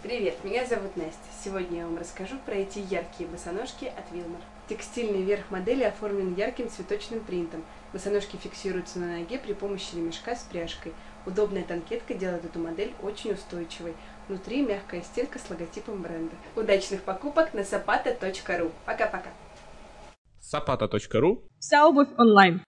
Привет, меня зовут Настя. Сегодня я вам расскажу про эти яркие босоножки от Wilmar. Текстильный верх модели оформлен ярким цветочным принтом. Босоножки фиксируются на ноге при помощи ремешка с пряжкой. Удобная танкетка делает эту модель очень устойчивой. Внутри мягкая стелька с логотипом бренда. Удачных покупок на sapata.ru. Пока-пока. sapata.ru. Вся обувь онлайн.